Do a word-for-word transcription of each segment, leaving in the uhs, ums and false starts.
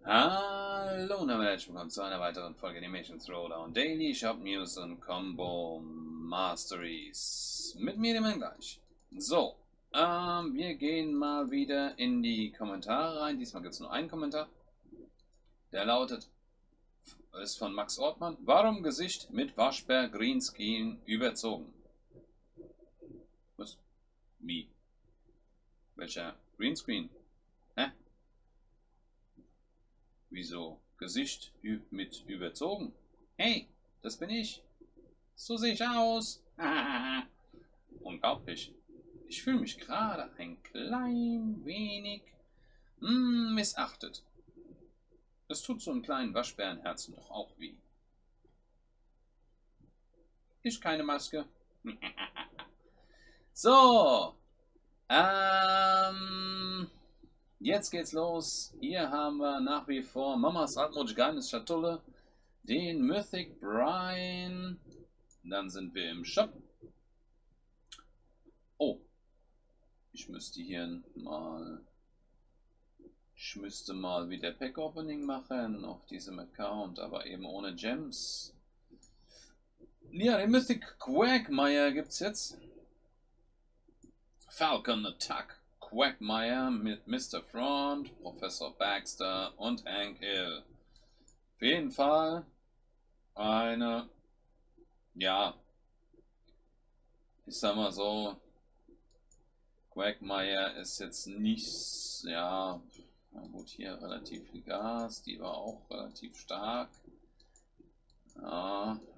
Hallo und herzlich willkommen zu einer weiteren Folge Animation Throwdown Daily Shop News und Combo Masteries. Mit mir dem gleich. So, ähm, wir gehen mal wieder in die Kommentare rein. Diesmal gibt es nur einen Kommentar. Der lautet, ist von Max Ortmann. Warum Gesicht mit Waschbär Greenscreen überzogen? Was? Wie? Welcher Greenscreen? Hä? Wieso? Gesicht mit überzogen? Hey, das bin ich. So sehe ich aus. Unglaublich. Ich fühle mich gerade ein klein wenig mm, missachtet. Das tut so einem kleinen Waschbärenherzen doch auch weh. Ist keine Maske. So. Ähm... Jetzt geht's los. Hier haben wir nach wie vor Mamas Altmodiganes Schatulle, den Mythic Brian. Dann sind wir im Shop. Oh, ich müsste hier mal, ich müsste mal wieder Pack Opening machen auf diesem Account, aber eben ohne Gems. Ja, den Mythic Quagmire gibt's jetzt. Falcon Attack. Quagmire mit Mister Front, Professor Baxter und Hank Hill. Auf jeden Fall eine, ja, ich sag mal so, Quagmire ist jetzt nicht, ja, na gut, hier relativ viel Gas, die war auch relativ stark. Ja.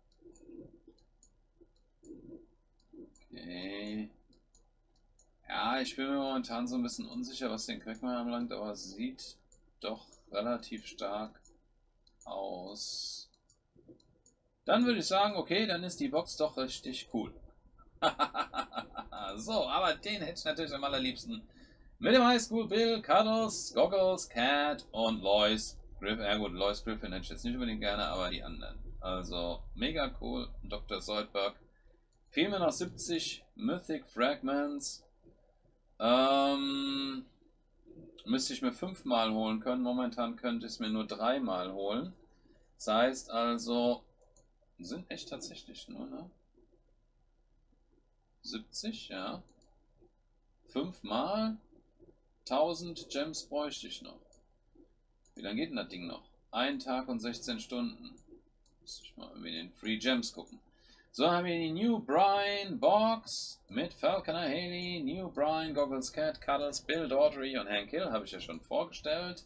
Okay. Ja, ich bin mir momentan so ein bisschen unsicher, was den Quagmire anbelangt, aber es sieht doch relativ stark aus. Dann würde ich sagen, okay, dann ist die Box doch richtig cool. So, aber den hätte ich natürlich am allerliebsten mit dem Highschool Bill, Cuddles, Goggles, Cat und Lois Griffin. Ja gut, Lois Griffin hätte ich jetzt nicht unbedingt gerne, aber die anderen. Also, mega cool. Doktor Zoidberg. Fehlen mir noch siebzig Mythic Fragments. Ähm, müsste ich mir fünfmal holen können. Momentan könnte ich es mir nur dreimal holen. Das heißt also, sind echt tatsächlich nur, ne? siebzig, ja. Fünfmal tausend Gems bräuchte ich noch. Wie lange geht denn das Ding noch? Ein Tag und sechzehn Stunden. Muss ich mal in den Free Gems gucken. So haben wir die New Brian Box mit Falconer Haley, New Brian, Goggles Cat, Cuddles, Bill Daughtry und Hank Hill. Habe ich ja schon vorgestellt.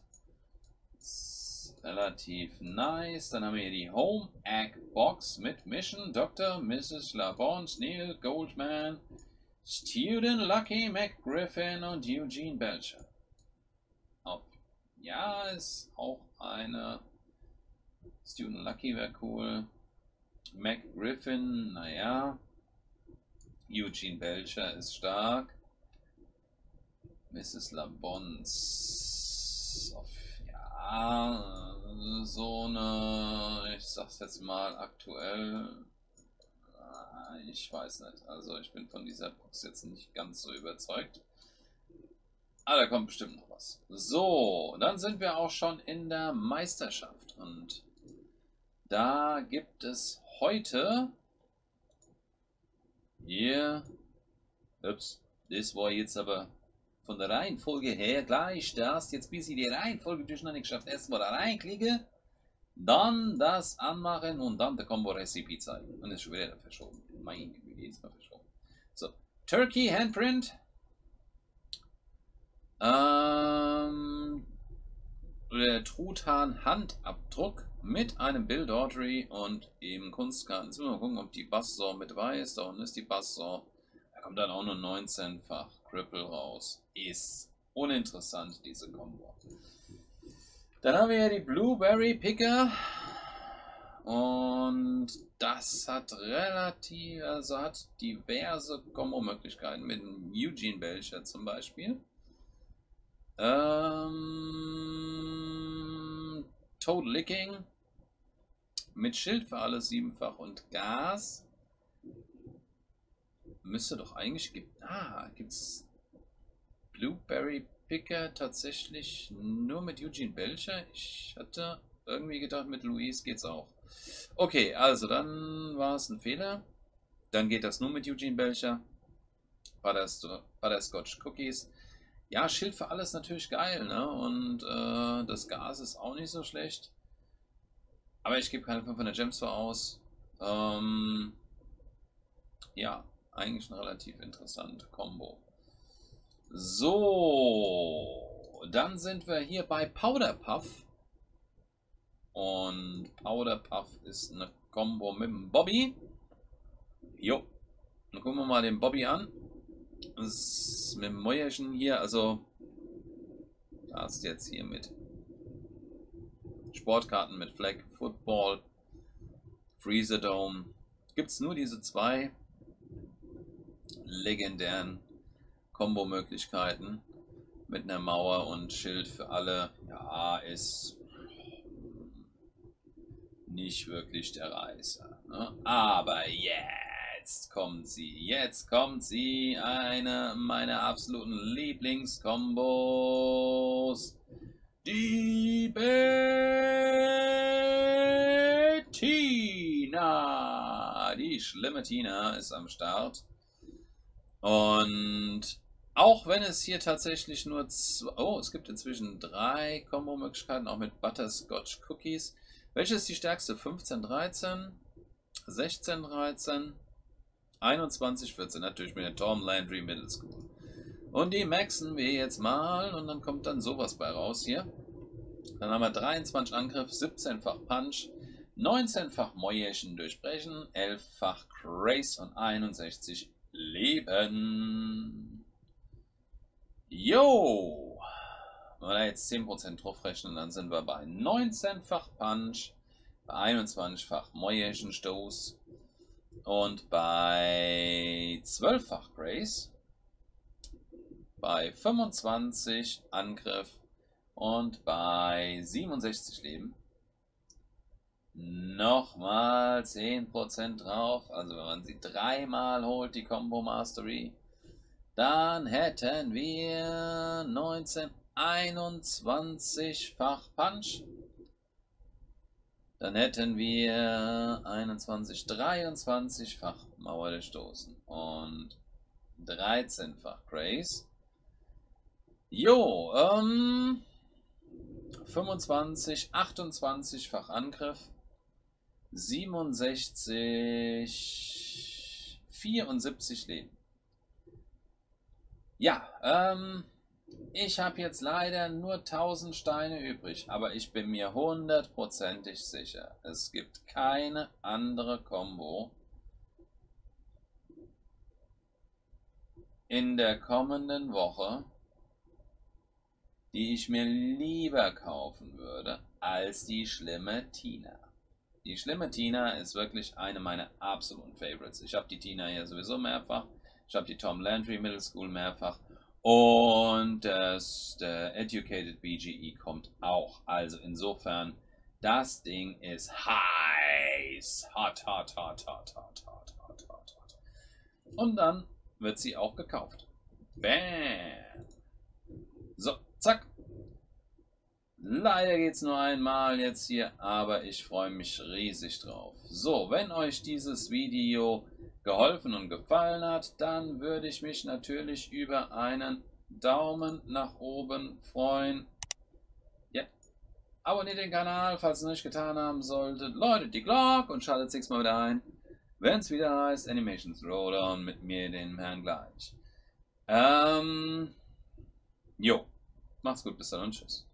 Relativ nice. Dann haben wir hier die Home Egg Box mit Mission, Doktor, Missus LaBonte, Neil Goldman, Student Lucky McGriffin und Eugene Belcher. Oh, ja, ist auch eine. Student Lucky wäre cool. McGriffin, naja. Eugene Belcher ist stark. Missus LaBonte. Ja, so eine, ich sag's jetzt mal aktuell, ich weiß nicht, also ich bin von dieser Box jetzt nicht ganz so überzeugt. Aber da kommt bestimmt noch was. So, dann sind wir auch schon in der Meisterschaft und da gibt es heute hier, ups, das war jetzt aber von der Reihenfolge her gleich das. Jetzt bis ich die Reihenfolge durcheinander geschafft. Erstmal da reinklicke, dann das anmachen und dann der Combo-Recipe zeigen. Und ist schon wieder verschoben. Meine Güte, jetzt mal verschoben. So, Turkey Handprint. Ähm, der Truthahn Handabdruck mit einem Bill Daughtry und eben Kunstkarten. Jetzt müssen wir mal gucken, ob die Basssaw mit dabei ist. Da unten ist die Basssaw. Da kommt dann auch nur neunzehnfach Cripple raus. Ist uninteressant, diese Combo. Dann haben wir ja die Blueberry Picker. Und das hat relativ, also hat diverse Combo-Möglichkeiten. Mit dem Eugene Belcher zum Beispiel. Ähm, Toad Licking. Mit Schild für alle siebenfach und Gas. Müsste doch eigentlich gibt. Ah, gibt's Blueberry Picker tatsächlich nur mit Eugene Belcher. Ich hatte irgendwie gedacht, mit Luis geht's auch. Okay, also dann war es ein Fehler. Dann geht das nur mit Eugene Belcher. Butterscotch Cookies. Ja, Schild für alles natürlich geil, ne? Und äh, das Gas ist auch nicht so schlecht. Aber ich gebe keine fünfhundert Gems für aus. Ähm, ja, eigentlich eine relativ interessante Combo. So, dann sind wir hier bei Powder Puff. Und Powder Puff ist eine Combo mit dem Bobby. Jo, dann gucken wir mal den Bobby an. Das ist mit dem Mäuerchen hier, also da ist jetzt hier mit Sportkarten mit Flag Football, Freezer Dome. Gibt es nur diese zwei legendären Combo-Möglichkeiten mit einer Mauer und Schild für alle. Ja, ist nicht wirklich der Reißer. Ne? Aber jetzt kommt sie. Jetzt kommt sie. Eine meiner absoluten Lieblingskombos. Die Bettina. Die schlimme Tina ist am Start. Und auch wenn es hier tatsächlich nur zwei, oh, es gibt inzwischen drei Kombo-Möglichkeiten, auch mit Butterscotch Cookies. Welche ist die stärkste? fünfzehn, dreizehn, sechzehn, dreizehn, einundzwanzig, vierzehn. Natürlich mit der Tom Landry Middle School. Und die maxen wir jetzt mal und dann kommt dann sowas bei raus hier. Dann haben wir dreiundzwanzig Angriff, siebzehnfach Punch, neunzehnfach Mäuerchen durchbrechen, elffach Grace und einundsechzig Leben. Jo! Wenn wir da jetzt zehn Prozent drauf rechnen, dann sind wir bei neunzehnfach Punch, bei einundzwanzigfach Mäuerchenstoß und bei zwölffach Grace, bei fünfundzwanzig Angriff und bei siebenundsechzig Leben. Nochmal zehn Prozent drauf. Also wenn man sie dreimal holt, die Combo Mastery, dann hätten wir neunzehn, einundzwanzigfach Punch. Dann hätten wir einundzwanzig, dreiundzwanzigfach Mauer durchstoßen und dreizehnfach Grace. Jo, ähm, fünfundzwanzig, achtundzwanzigfach Angriff, siebenundsechzig, vierundsiebzig Leben. Ja, ähm, ich habe jetzt leider nur tausend Steine übrig, aber ich bin mir hundertprozentig sicher, es gibt keine andere Combo in der kommenden Woche, die ich mir lieber kaufen würde, als die schlimme Tina. Die schlimme Tina ist wirklich eine meiner absoluten Favorites. Ich habe die Tina hier sowieso mehrfach. Ich habe die Tom Landry Middle School mehrfach. Und das, der Educated B G E kommt auch. Also insofern, das Ding ist heiß. Hot, hot, hot, hot, hot, hot, hot, hot, hot. Und dann wird sie auch gekauft. Bam. So, zack. Leider geht es nur einmal jetzt hier, aber ich freue mich riesig drauf. So, wenn euch dieses Video geholfen und gefallen hat, dann würde ich mich natürlich über einen Daumen nach oben freuen. Ja, abonniert den Kanal, falls ihr es nicht getan haben solltet. Läutet die Glocke und schaltet sechs Mal wieder ein, wenn es wieder heißt Animation Throwdown mit mir, dem Herrn Gleich. Ähm, jo, macht's gut, bis dann und tschüss.